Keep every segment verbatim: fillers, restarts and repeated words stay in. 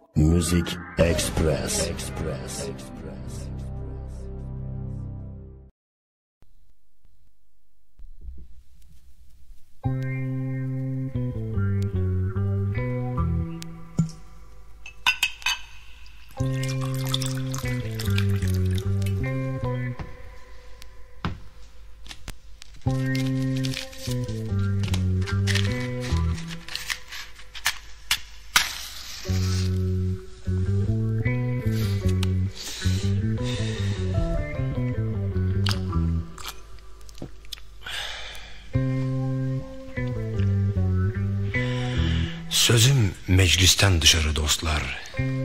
Music Express. Express. Sözüm meclisten dışarı dostlar.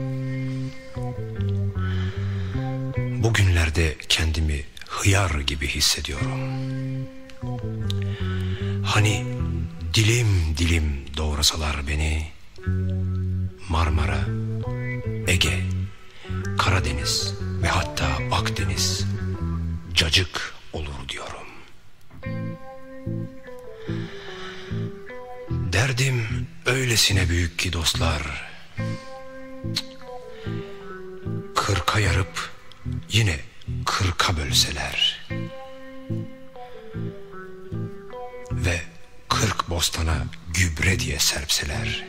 Bugünlerde kendimi hıyar gibi hissediyorum. Hani dilim dilim doğrasalar beni, Marmara, Ege, Karadeniz ve hatta Akdeniz cacık olur diyorum. Derdim öylesine büyük ki dostlar, kırka yarıp yine kırka bölseler ve kırk bostana gübre diye serpseler,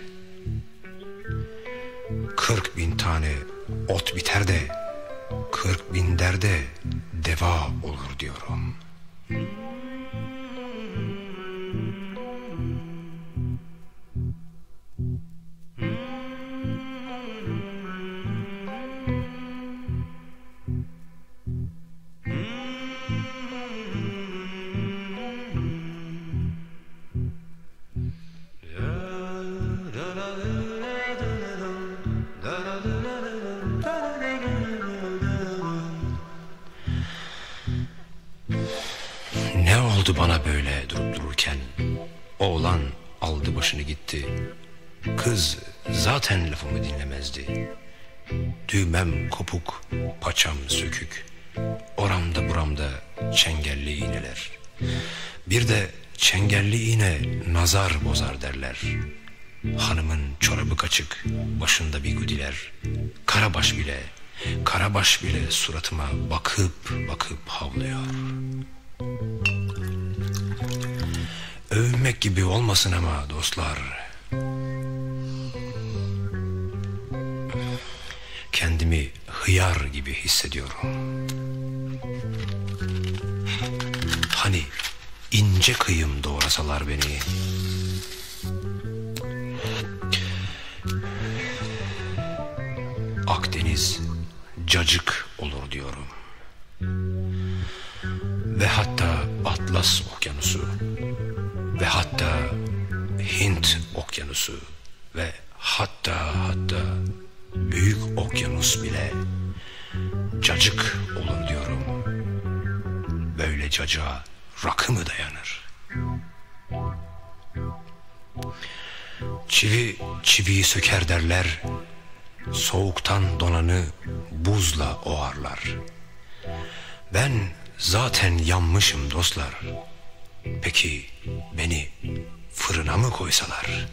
kırk bin tane ot biter de kırk bin derde deva olur diyorum. Ne oldu bana böyle durup dururken? Oğlan aldı başını gitti. Kız zaten lafımı dinlemezdi. Düğmem kopuk, paçam sökük. Oramda buramda çengelli iğneler. Bir de çengelli iğne nazar bozar derler. Hanımın çorabı kaçık, başında bigudiler. Karabaş bile, karabaş bile suratıma bakıp bakıp havlıyor. Övünmek gibi olmasın ama dostlar, kendimi hıyar gibi hissediyorum. Hani ince kıyım doğrasalar beni, Akdeniz cacık olur diyorum. Ve hatta Atlas Okyanusu ve hatta Hint Okyanusu ve hatta hatta Büyük Okyanus bile cacık olur diyorum. Böyle cacığa rakı mı dayanır? Çivi çiviyi söker derler, soğuktan donanı buzla ovarlar. Ben zaten yanmışım dostlar. Peki beni fırına mı koysalar?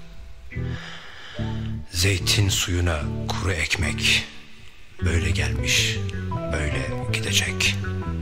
Zeytin suyuna kuru ekmek, böyle gelmiş, böyle gidecek.